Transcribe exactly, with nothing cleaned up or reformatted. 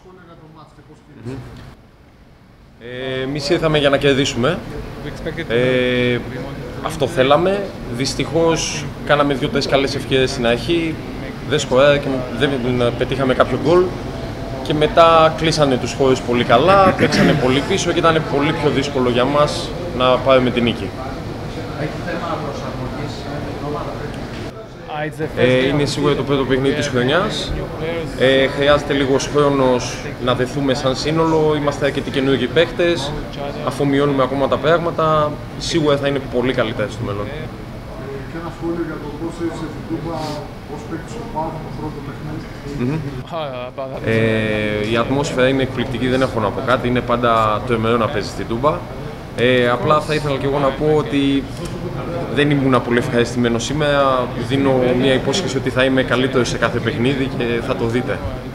σχόλια για το μάτς και πώς κινήθηκε. Ε, εμείς ήρθαμε για να κερδίσουμε. Ε, αυτό θέλαμε. Δυστυχώς κάναμε δύο-τρεις καλές ευκαιρίες στην αρχή. Δεν σκοράρε και δεν πετύχαμε κάποιο γκολ. Και μετά κλείσανε τους χώρους πολύ καλά, παίξανε πολύ πίσω και ήταν πολύ πιο δύσκολο για μας να πάρουμε την νίκη. Ε, είναι σίγουρα το πρώτο παιχνίδι της χρονιάς. Ε, χρειάζεται λίγος χρόνος να δεθούμε σαν σύνολο. Είμαστε αρκετοί καινούργιοι παίχτες. Αφομοιώνουμε ακόμα τα πράγματα. Σίγουρα θα είναι πολύ καλύτερα στο μέλλον. Και ένα σχόλιο για το πώς έζησε την Τούμπα, πώς παίκτησε ο Πάου το πρώτο παιχνίδι. Ε, η ατμόσφαιρα είναι εκπληκτική, δεν έχω να πω κάτι. Είναι πάντα τρομερό να παίζει στην Τούμπα. Ε, απλά θα ήθελα και εγώ να πω ότι δεν ήμουν πολύ ευχαριστημένος σήμερα. Δίνω μια υπόσχεση ότι θα είμαι καλύτερος σε κάθε παιχνίδι και θα το δείτε.